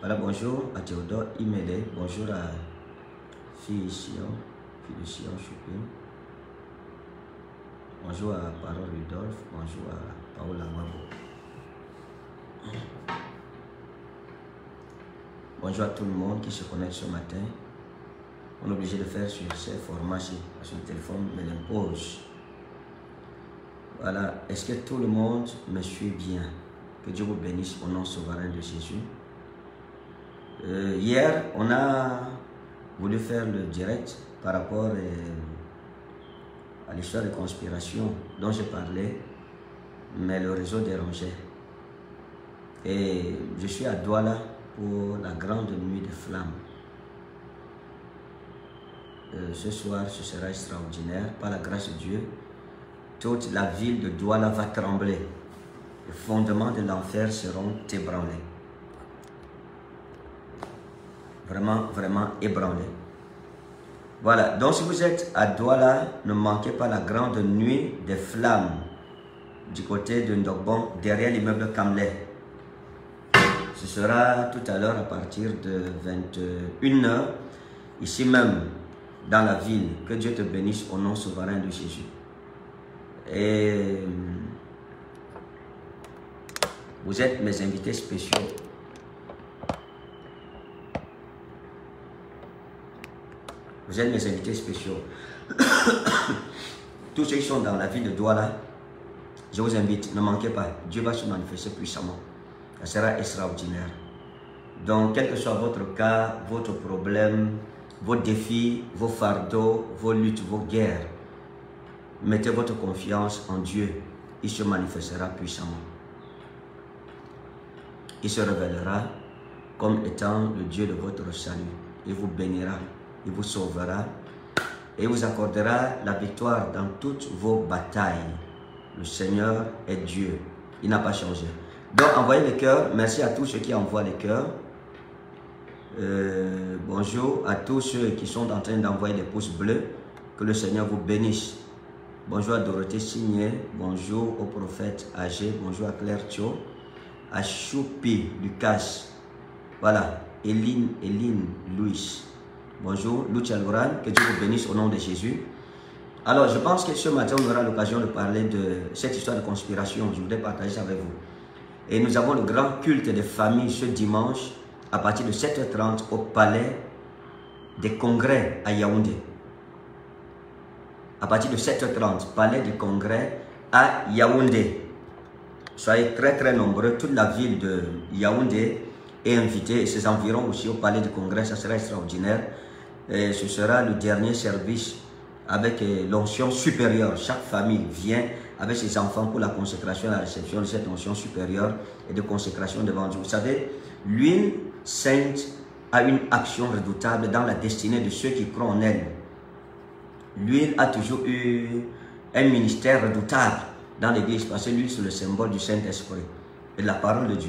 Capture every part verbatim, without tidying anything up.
Voilà, bonjour à Théodore Imélé, bonjour à Fille Sion, Fille de Sion Choupin. Bonjour à Parole Rudolph, bonjour à Paola Wabo. Bonjour à tout le monde qui se connecte ce matin. On est obligé de faire sur ces formats-ci, parce que le téléphone me l'impose. Voilà, est-ce que tout le monde me suit bien? Que Dieu vous bénisse au nom souverain de Jésus. Euh, hier, on a voulu faire le direct par rapport euh, à l'histoire de conspiration dont je parlais, mais le réseau dérangeait. Et je suis à Douala pour la grande nuit de flammes. Euh, ce soir, ce sera extraordinaire. Par la grâce de Dieu, toute la ville de Douala va trembler. Les fondements de l'enfer seront ébranlés. Vraiment, vraiment ébranlés. Voilà, donc si vous êtes à Douala, ne manquez pas la grande nuit des flammes du côté de Ndogbon, derrière l'immeuble Kamlé. Ce sera tout à l'heure à partir de vingt et une heures, ici même, dans la ville. Que Dieu te bénisse au nom souverain de Jésus. Et vous êtes mes invités spéciaux. Vous êtes mes invités spéciaux. Tous ceux qui sont dans la ville de Douala, je vous invite, ne manquez pas. Dieu va se manifester puissamment. Ça sera extraordinaire. Donc, quel que soit votre cas, votre problème, vos défis, vos fardeaux, vos luttes, vos guerres, mettez votre confiance en Dieu. Il se manifestera puissamment. Il se révélera comme étant le Dieu de votre salut. Il vous bénira, il vous sauvera et vous accordera la victoire dans toutes vos batailles. Le Seigneur est Dieu. Il n'a pas changé. Donc, envoyez les cœurs. Merci à tous ceux qui envoient les cœurs. Euh, bonjour à tous ceux qui sont en train d'envoyer les pouces bleus. Que le Seigneur vous bénisse. Bonjour à Dorothée Signé. Bonjour au prophète âgé. Bonjour à Claire Thio. À Choupi Lucas. Voilà. Eline, Eline, Louis. Bonjour. Lucia Loran. Que Dieu vous bénisse au nom de Jésus. Alors, je pense que ce matin, on aura l'occasion de parler de cette histoire de conspiration. Je voudrais partager ça avec vous. Et nous avons le grand culte des familles ce dimanche à partir de sept heures trente au palais des congrès à Yaoundé. À partir de sept heures trente, palais des congrès à Yaoundé. Soyez très très nombreux. Toute la ville de Yaoundé est invitée et ses environs aussi au palais des congrès. Ça sera extraordinaire. Et ce sera le dernier service avec l'onction supérieure. Chaque famille vient avec ses enfants pour la consécration et la réception de cette onction supérieure et de consécration devant Dieu. Vous savez, l'huile sainte a une action redoutable dans la destinée de ceux qui croient en elle. L'huile a toujours eu un ministère redoutable dans l'église parce que l'huile c'est le symbole du Saint-Esprit et de la parole de Dieu.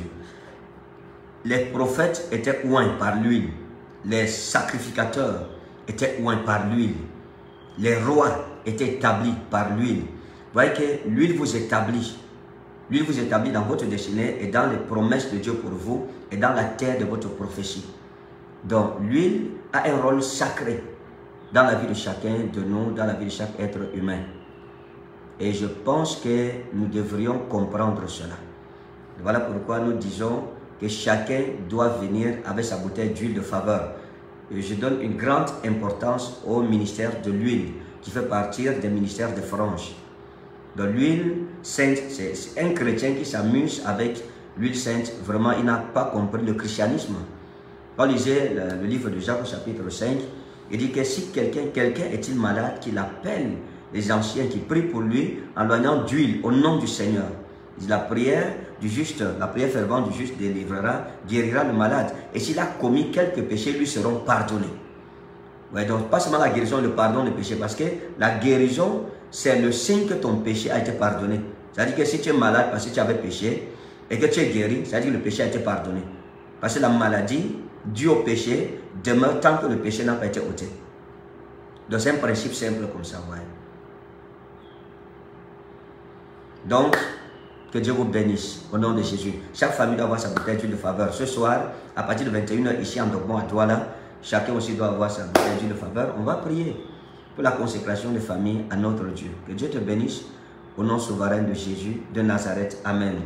Les prophètes étaient oints par l'huile. Les sacrificateurs étaient oints par l'huile. Les rois étaient établis par l'huile. Vous voyez que l'huile vous établit. L'huile vous établit dans votre destinée et dans les promesses de Dieu pour vous et dans la terre de votre prophétie. Donc l'huile a un rôle sacré dans la vie de chacun de nous, dans la vie de chaque être humain. Et je pense que nous devrions comprendre cela. Voilà pourquoi nous disons que chacun doit venir avec sa bouteille d'huile de faveur. Et je donne une grande importance au ministère de l'huile qui fait partie des ministères de franges. Donc l'huile sainte, c'est un chrétien qui s'amuse avec l'huile sainte. Vraiment, il n'a pas compris le christianisme. Quand on lisait le, le livre de Jacques au chapitre cinq, il dit que si quelqu'un quelqu'un est-il malade, qu'il appelle les anciens qui prient pour lui en loignant d'huile au nom du Seigneur. Il dit, la prière du juste, la prière fervente du juste délivrera, guérira le malade. Et s'il a commis quelques péchés, lui seront pardonnés. Ouais, donc pas seulement la guérison, le pardon des péchés, parce que la guérison, c'est le signe que ton péché a été pardonné. C'est-à-dire que si tu es malade parce que tu avais péché et que tu es guéri, c'est-à-dire que le péché a été pardonné. Parce que la maladie due au péché demeure tant que le péché n'a pas été ôté. Donc c'est un principe simple comme ça. Ouais. Donc, Que Dieu vous bénisse au nom de Jésus. Chaque famille doit avoir sa bouteille d'huile de faveur. Ce soir, à partir de vingt et une heures, ici en Dogbon, à Douala, chacun aussi doit avoir sa bouteille d'huile de faveur. On va prier pour la consécration des familles à notre Dieu. Que Dieu te bénisse au nom souverain de Jésus de Nazareth. Amen.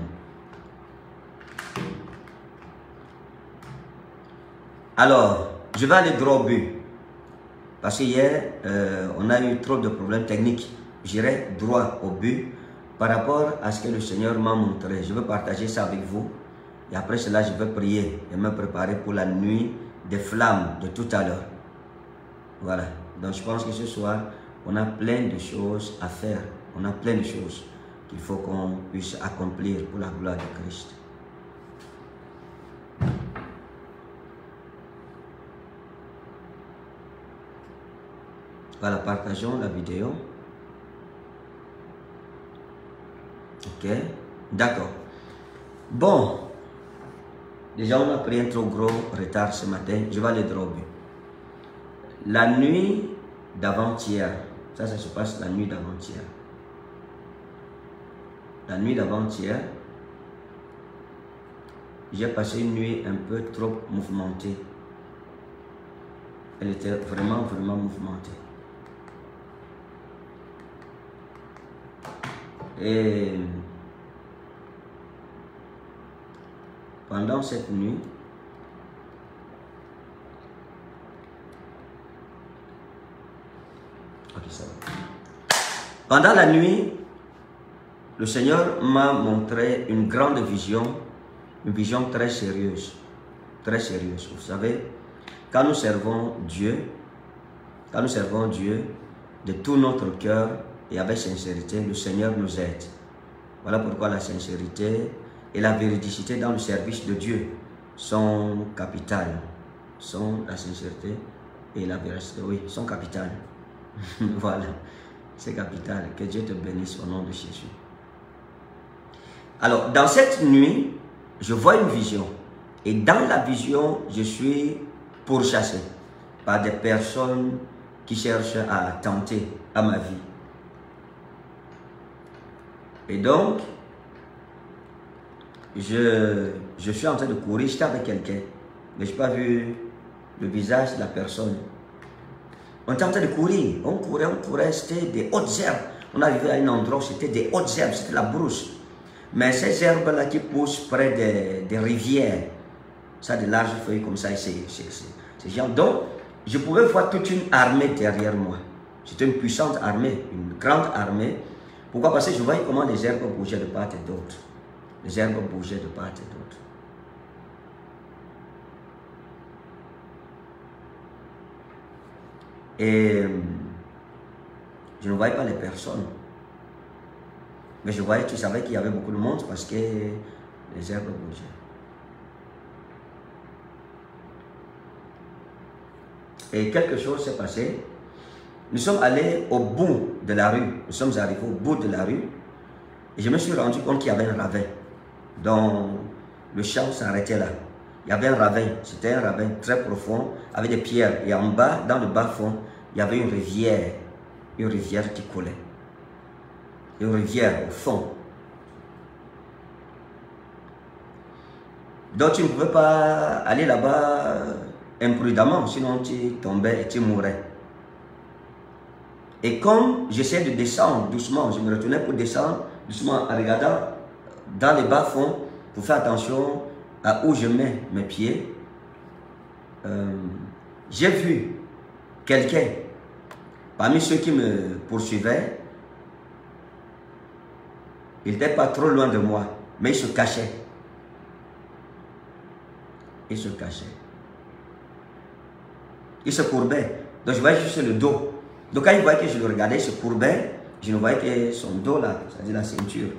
Alors, je vais aller droit au but. Parce qu'hier, euh, on a eu trop de problèmes techniques. J'irai droit au but par rapport à ce que le Seigneur m'a montré. Je veux partager ça avec vous. Et après cela, je vais prier et me préparer pour la nuit des flammes de tout à l'heure. Voilà. Donc, je pense que ce soir, on a plein de choses à faire. On a plein de choses qu'il faut qu'on puisse accomplir pour la gloire de Christ. Voilà, partageons la vidéo. Ok, d'accord. Bon, déjà on a pris un trop gros retard ce matin. Je vais aller droit au but. La nuit d'avant-hier, ça, ça se passe la nuit d'avant-hier. La nuit d'avant-hier, j'ai passé une nuit un peu trop mouvementée. Elle était vraiment, vraiment mouvementée. Et pendant cette nuit, ok, ça va. Pendant la nuit, le Seigneur m'a montré une grande vision, une vision très sérieuse, très sérieuse. Vous savez, quand nous servons Dieu, quand nous servons Dieu de tout notre cœur, et avec sincérité, le Seigneur nous aide. Voilà pourquoi la sincérité et la véridicité dans le service de Dieu sont capitales. Sont la sincérité et la véracité, oui, sont capitales. Voilà, c'est capital. Que Dieu te bénisse au nom de Jésus. Alors, dans cette nuit, je vois une vision. Et dans la vision, je suis pourchassé par des personnes qui cherchent à tenter à ma vie. Et donc, je, je suis en train de courir, j'étais avec quelqu'un, mais je n'ai pas vu le visage de la personne. On était en train de courir, on courait, on courait, c'était des hautes herbes. On arrivait à un endroit où c'était des hautes herbes, c'était la brousse. Mais ces herbes-là qui poussent près des, des rivières, ça a de larges feuilles comme ça, c'est genre. Donc, je pouvais voir toute une armée derrière moi. C'était une puissante armée, une grande armée. Pourquoi? Parce que je voyais comment les herbes bougeaient de part et d'autre. Les herbes bougeaient de part et d'autre. Et je ne voyais pas les personnes. Mais je voyais, tu savais qu'il y avait beaucoup de monde parce que les herbes bougeaient. Et quelque chose s'est passé. Nous sommes allés au bout de la rue. Nous sommes arrivés au bout de la rue. Et je me suis rendu compte qu'il y avait un ravin. Donc, le champ s'arrêtait là. Il y avait un ravin. C'était un ravin très profond, avec des pierres. Et en bas, dans le bas-fond, il y avait une rivière. Une rivière qui coulait. Une rivière au fond. Donc, tu ne pouvais pas aller là-bas imprudemment, sinon tu tombais et tu mourais. Et comme j'essayais de descendre doucement, je me retournais pour descendre doucement en regardant dans les bas-fonds pour faire attention à où je mets mes pieds. Euh, j'ai vu quelqu'un parmi ceux qui me poursuivaient. Il n'était pas trop loin de moi, mais il se cachait. Il se cachait. Il se courbait. Donc je voyais juste le dos. Donc quand il voyait que je le regardais, il se courbait. Je ne voyais que son dos là, c'est-à-dire la ceinture.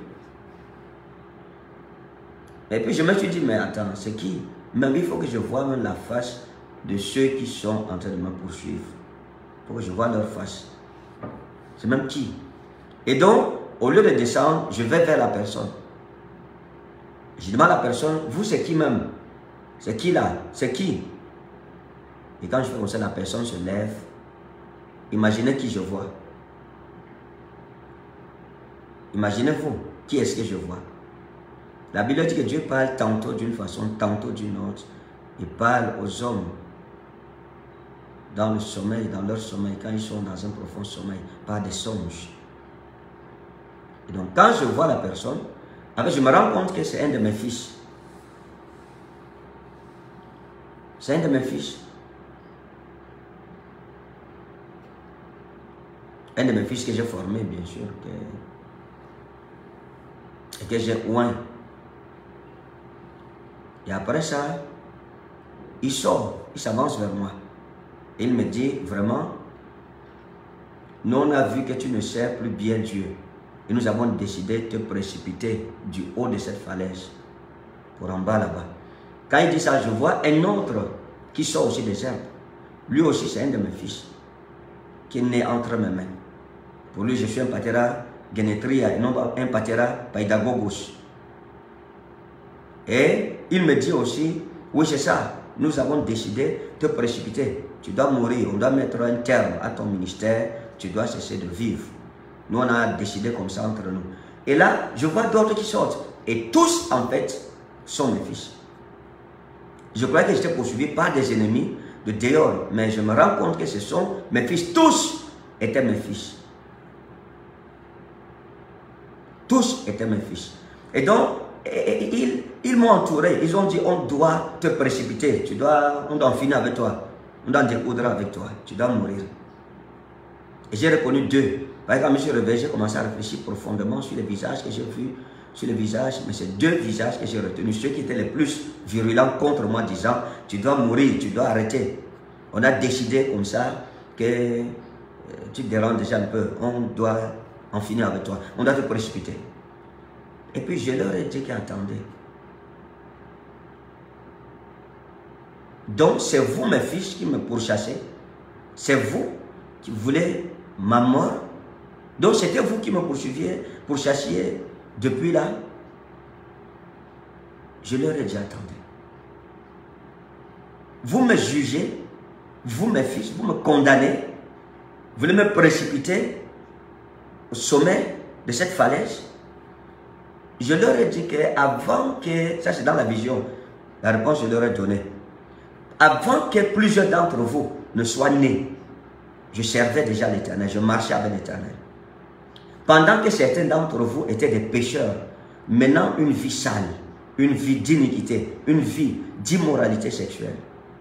Et puis je me suis dit, mais attends, c'est qui? Même il faut que je voie même la face de ceux qui sont en train de me poursuivre. Il faut que je voie leur face. C'est même qui? Et donc, au lieu de descendre, je vais vers la personne. Je demande à la personne, vous c'est qui même? C'est qui là? C'est qui? Et quand je fais comme ça, la personne se lève. Imaginez qui je vois. Imaginez-vous, qui est-ce que je vois? La Bible dit que Dieu parle tantôt d'une façon, tantôt d'une autre. Il parle aux hommes dans le sommeil, dans leur sommeil, quand ils sont dans un profond sommeil, par des songes. Et donc, quand je vois la personne, après, je me rends compte que c'est un de mes fils. C'est un de mes fils. Un de mes fils que j'ai formé, bien sûr, que, et que j'ai oint. Et après ça, il sort, il s'avance vers moi. Et il me dit, vraiment, nous on a vu que tu ne sers plus bien Dieu. Et nous avons décidé de te précipiter du haut de cette falaise pour en bas là-bas. Quand il dit ça, je vois un autre qui sort aussi des herbes. Lui aussi, c'est un de mes fils qui est né entre mes mains. Pour lui, je suis un patera genetria et non un patera paidagogos. Et il me dit aussi, oui c'est ça, nous avons décidé de te précipiter. Tu dois mourir, on doit mettre un terme à ton ministère, tu dois cesser de vivre. Nous, on a décidé comme ça entre nous. Et là, je vois d'autres qui sortent. Et tous, en fait, sont mes fils. Je croyais que j'étais poursuivi par des ennemis de dehors. Mais je me rends compte que ce sont mes fils. Tous étaient mes fils. Tous étaient mes fils. Et donc, ils, ils m'ont entouré. Ils ont dit, on doit te précipiter. Tu dois, on doit en finir avec toi. On doit en découdre avec toi. Tu dois mourir. Et j'ai reconnu deux. Quand je me suis réveillé, j'ai commencé à réfléchir profondément sur les visages que j'ai vus, sur les visages, mais c'est deux visages que j'ai retenus, ceux qui étaient les plus virulents contre moi, disant, tu dois mourir, tu dois arrêter. On a décidé comme ça que euh, tu te déranges déjà un peu, on doit en finir avec toi, on doit te précipiter. Et puis je leur ai dit qu'attendez. Donc c'est vous mes fils qui me pourchassez, c'est vous qui voulez ma mort. Donc c'était vous qui me poursuiviez, pourchassiez depuis là. Je leur ai dit attendez. Vous me jugez, vous mes fils, vous me condamnez, vous voulez me précipiter au sommet de cette falaise. Je leur ai dit qu'avant que, ça c'est dans la vision, la réponse je leur ai donnée. Avant que plusieurs d'entre vous ne soient nés, je servais déjà l'Éternel, je marchais avec l'Éternel. Pendant que certains d'entre vous étaient des pécheurs, menant une vie sale, une vie d'iniquité, une vie d'immoralité sexuelle.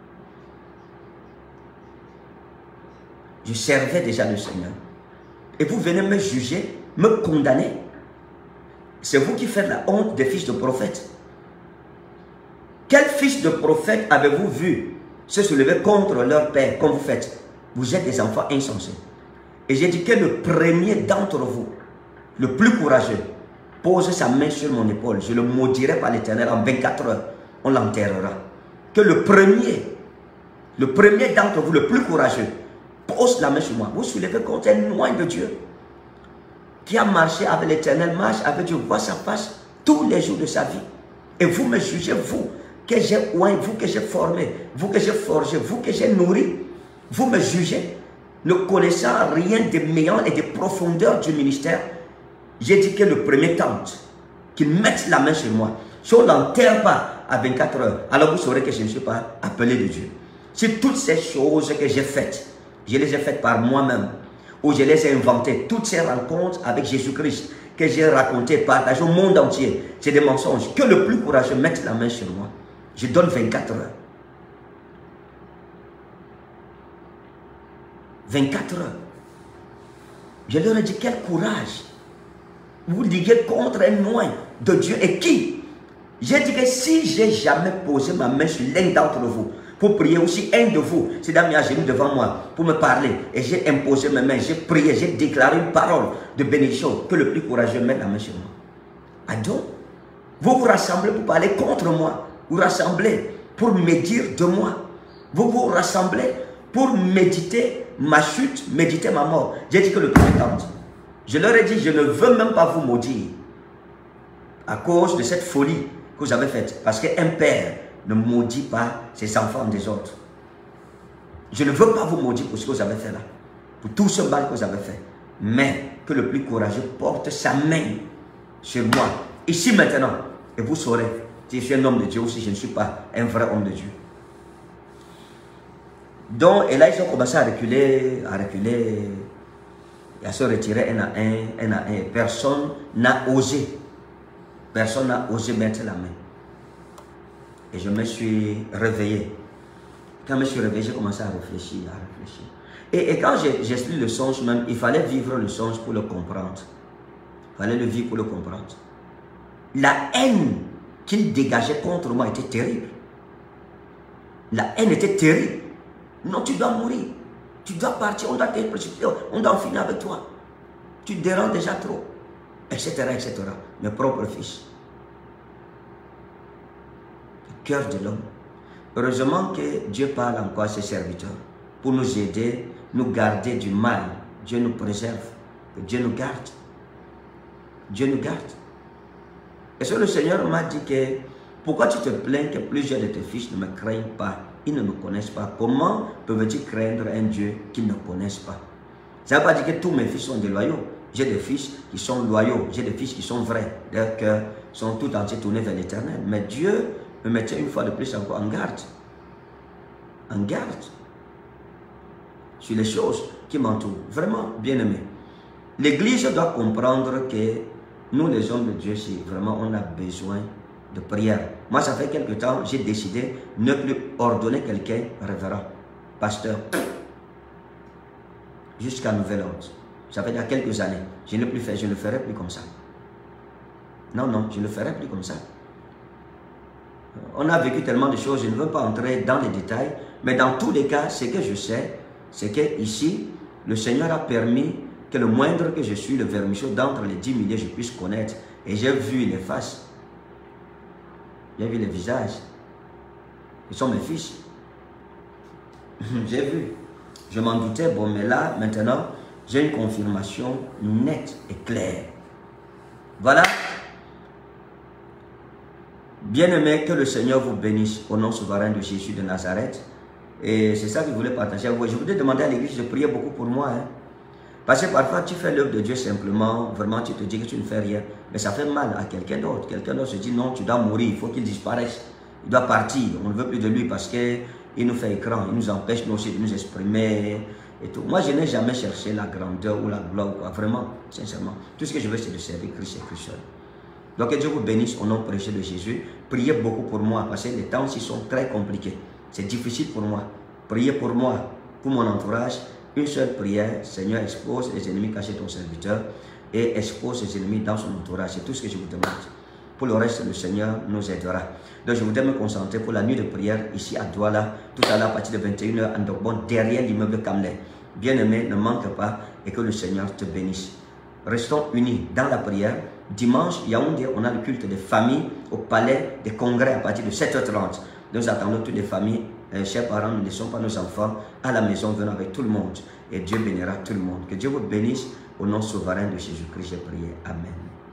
Je servais déjà le Seigneur. Et vous venez me juger, me condamner. C'est vous qui faites la honte des fils de prophètes. Quel fils de prophète avez-vous vu se soulever contre leur père comme vous faites? Vous êtes des enfants insensés. Et j'ai dit que le premier d'entre vous, le plus courageux, pose sa main sur mon épaule. Je le maudirai par l'Éternel en vingt-quatre heures. On l'enterrera. Que le premier, le premier d'entre vous, le plus courageux, pose la main sur moi. Vous soulevez contre un loin de Dieu qui a marché avec l'Éternel, marche avec Dieu, voit sa face tous les jours de sa vie. Et vous me jugez, vous que j'ai oint, vous que j'ai formé, vous que j'ai forgé, vous que j'ai nourri, vous me jugez, ne connaissant rien des méandres et des profondeurs du ministère. J'ai dit que le premier tente, qu'il mette la main sur moi. Si on ne l'enterre pas à vingt-quatre heures, alors vous saurez que je ne suis pas appelé de Dieu. Si toutes ces choses que j'ai faites, je les ai faites par moi-même, ou je les ai inventées, toutes ces rencontres avec Jésus-Christ que j'ai racontées, partagées au monde entier, c'est des mensonges. Que le plus courageux mette la main sur moi. Je donne vingt-quatre heures. vingt-quatre heures. Je leur ai dit, quel courage. Vous liguez contre un loin de Dieu. Et qui? J'ai dit que si j'ai jamais posé ma main sur l'un d'entre vous, pour prier aussi, un de vous, c'est dans mes genoux devant moi, pour me parler, et j'ai imposé mes mains, j'ai prié, j'ai déclaré une parole de bénédiction, que le plus courageux mette la main sur moi. Ah donc, vous vous rassemblez pour parler contre moi, vous rassemblez pour médire de moi, vous vous rassemblez pour méditer ma chute, méditer ma mort. J'ai dit que le premier tente. Je leur ai dit, je ne veux même pas vous maudire à cause de cette folie que vous avez faite. Parce qu'un père ne maudit pas ses enfants des autres. Je ne veux pas vous maudire pour ce que vous avez fait là. Pour tout ce mal que vous avez fait. Mais que le plus courageux porte sa main sur moi. Ici maintenant. Et vous saurez si je suis un homme de Dieu ou si je ne suis pas un vrai homme de Dieu. Donc, et là, ils ont commencé à reculer, à reculer, et à se retirer un à un, un à un. Personne n'a osé, personne n'a osé mettre la main. Et je me suis réveillé. Quand je me suis réveillé, j'ai commencé à réfléchir, à réfléchir. Et, et quand j'ai expliqué le songe même, il fallait vivre le songe pour le comprendre. Il fallait le vivre pour le comprendre. La haine qu'il dégageait contre moi était terrible. La haine était terrible. Non, tu dois mourir. Tu dois partir, on doit te précipiter, on doit en finir avec toi. Tu te déranges déjà trop. Etc. et cetera. Mes propres fils. Le cœur de l'homme. Heureusement que Dieu parle encore à ses serviteurs pour nous aider, nous garder du mal. Dieu nous préserve. Que Dieu nous garde. Dieu nous garde. Et ce, le Seigneur m'a dit que pourquoi tu te plains que plusieurs de tes fils ne me craignent pas? Ils ne me connaissent pas. Comment peuvent-ils craindre un Dieu qu'ils ne connaissent pas? Ça ne veut pas dire que tous mes fils sont des loyaux. J'ai des fils qui sont loyaux. J'ai des fils qui sont vrais. D'ailleurs, qui sont tout entiers tournés vers l'éternel. Mais Dieu me mettait une fois de plus encore en garde. En garde. Sur les choses qui m'entourent. Vraiment, bien aimé. L'Église doit comprendre que nous, les hommes de Dieu, si vraiment on a besoin de prière. Moi, ça fait quelque temps, j'ai décidé de ne plus ordonner quelqu'un révérend, pasteur, jusqu'à nouvel ordre. Ça fait il y a quelques années. Je ne l'ai plus fait, je ne le ferai plus comme ça. Non, non, je ne le ferai plus comme ça. On a vécu tellement de choses, je ne veux pas entrer dans les détails, mais dans tous les cas, ce que je sais, c'est qu'ici, le Seigneur a permis que le moindre que je suis, le vermichon d'entre les dix milliers, je puisse connaître. Et j'ai vu les faces. J'ai vu les visages. Ils sont mes fils. J'ai vu. Je m'en doutais, bon, mais là, maintenant, j'ai une confirmation nette et claire. Voilà. Bien-aimé, que le Seigneur vous bénisse au nom souverain de Jésus de Nazareth. Et c'est ça que je voulais partager avec vous. Je voulais demander à l'église de prier beaucoup pour moi. Hein. Parce que parfois, tu fais l'œuvre de Dieu simplement, vraiment, tu te dis que tu ne fais rien. Mais ça fait mal à quelqu'un d'autre. Quelqu'un d'autre se dit, non, tu dois mourir, il faut qu'il disparaisse. Il doit partir, on ne veut plus de lui parce qu'il nous fait écran, il nous empêche nous aussi de nous exprimer. Et tout. Moi, je n'ai jamais cherché la grandeur ou la gloire, quoi. Vraiment, sincèrement. Tout ce que je veux, c'est de servir Christ et Christ seul. Donc, que Dieu vous bénisse au nom précieux de Jésus. Priez beaucoup pour moi, parce que les temps-ci sont très compliqués. C'est difficile pour moi. Priez pour moi, pour mon entourage. Une seule prière, Seigneur, expose les ennemis cachés de ton serviteur et expose les ennemis dans son entourage. C'est tout ce que je vous demande. Pour le reste, le Seigneur nous aidera. Donc, je voudrais me concentrer pour la nuit de prière ici à Douala, tout à l'heure à partir de vingt et une heures, en Dogbon, derrière l'immeuble Kamlet. Bien-aimé, ne manque pas et que le Seigneur te bénisse. Restons unis dans la prière. Dimanche, Yaoundé, on a le culte des familles au palais des congrès à partir de sept heures trente. Nous attendons toutes les familles. Euh, chers parents, ne laissons pas nos enfants à la maison, venons avec tout le monde. Et Dieu bénira tout le monde. Que Dieu vous bénisse au nom souverain de Jésus-Christ, j'ai prié. Amen.